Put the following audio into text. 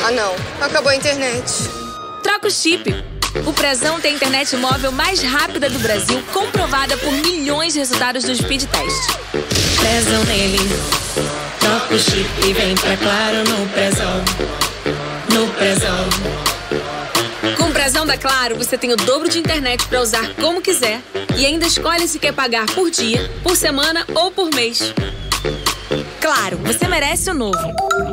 Ah, não. Acabou a internet. Troca o chip. O Prezão tem a internet móvel mais rápida do Brasil, comprovada por milhões de resultados do Speed Test. Prezão nele. Troca o chip e vem pra Claro no Prezão. No Prezão. Com o Prezão da Claro, você tem o dobro de internet para usar como quiser e ainda escolhe se quer pagar por dia, por semana ou por mês. Claro, você merece o novo.